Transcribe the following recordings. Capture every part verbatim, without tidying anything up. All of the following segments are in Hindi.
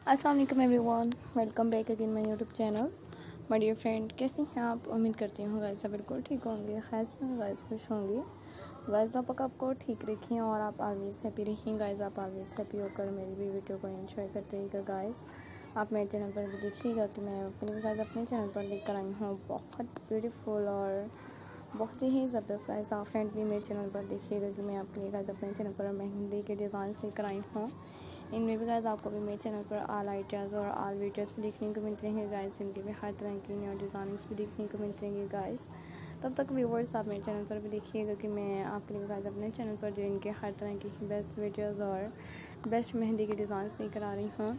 अस्सलाम वालेकुम everyone, welcome back again my YouTube channel. My dear friend, कैसी हैं आप? उम्मीद करती हूँ गाइस आप बिल्कुल ठीक होंगे, खैस में गाइस खुश होंगे। गाइस आप आपको ठीक रखिए और आप ऑलवेज हैप्पी रहिए। गाइस आप ऑलवेज हैप्पी होकर मेरी भी वीडियो को एंजॉय करते रहिएगा। गाइस आप मेरे चैनल पर भी देखिएगा कि मैं अपने गाइस अपने चैनल पर लेकर आई हूँ बहुत ब्यूटीफुल और बहुत ही ज़बरदस्त गाइस। आप फ्रेंड भी मेरे चैनल पर देखिएगा कि मैं आपके लिए गाइस अपने चैनल पर मेहंदी के डिज़ाइन लेकर आई हूँ। इनमें भी गाइस आपको भी मेरे चैनल पर ऑल आइडियाज़ और ऑल वीडियोज़ भी देखने को मिलते हैं गाइस। इनके भी हर तरह की न्यू डिज़ाइनिंग्स भी देखने को मिलते हैं गाइस। तब तक व्यूवर्स आप मेरे चैनल पर भी देखिएगा कि मैं आपके लिए गाइस अपने चैनल पर जो इनके हर तरह की बेस्ट वीडियोज़ और बेस्ट मेहंदी के डिज़ाइंस लेकर आ रही हूँ।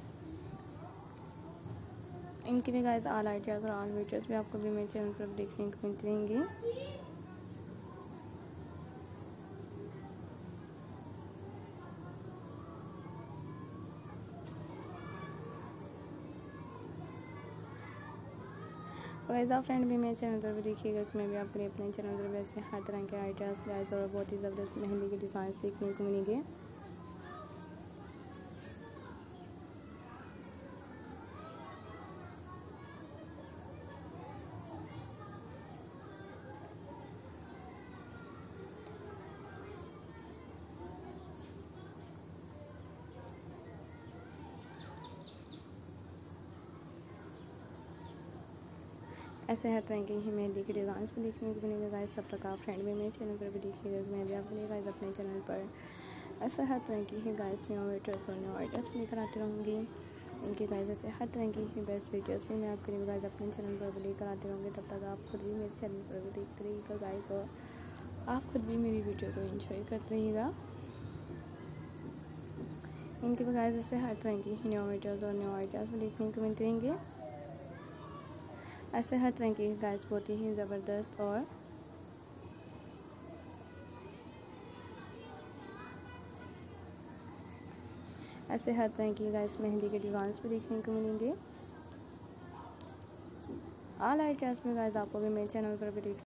इनके भी गाइस ऑल आइडियाज़ और ऑल वीडियोज़ भी आपको भी मेरे चैनल पर देखने को मिलती रहेंगी। तो गाइस आप फ्रेंड भी मेरे चैनल पर भी देखिएगा कि मैं भी आपके लिए अपने चैनल पर वैसे हर तरह के आइडियाज़ गाइस और बहुत ही ज़बरदस्त मेहंदी के डिज़ाइंस देखने को मिलेंगे। ऐसे हर तरह की ही मेहंदी के डिज़ाइंस भी देखने को मिलेंगे गाइस। तब तक आप फ्रेंड भी मेरे चैनल पर भी देखिएगा कि मैं भी आपके लिए गाइस अपने चैनल पर ऐसे हर तरह की ही गाइस न्यू वीडियोस और न्यू आइडियाज़ भी लेकर आती रहूँगी। इनके गाइस ऐसे हर तरह की ही बेस्ट वीडियोस भी मैं आपके लिए गाइस अपने चैनल पर भी लेकर आती रहूँगी। तब तक आप खुद भी मेरे चैनल पर भी देखते रहिएगा गाइस और आप खुद भी मेरी वीडियो को एंजॉय करते रहिएगा। इनके भी गाइस ऐसे हर तरह की न्यू वीडियोस और न्यू आइडियाज़ भी देखने को मिलते रहेंगे। ऐसे हर तरह की गाइस बहुत ही ज़बरदस्त और ऐसे हर तरह की गाइस मेहंदी के डिज़ाइंस भी देखने को मिलेंगे। ऑल आइडियाज़ में गाइस आपको भी मेरे चैनल पर भी देख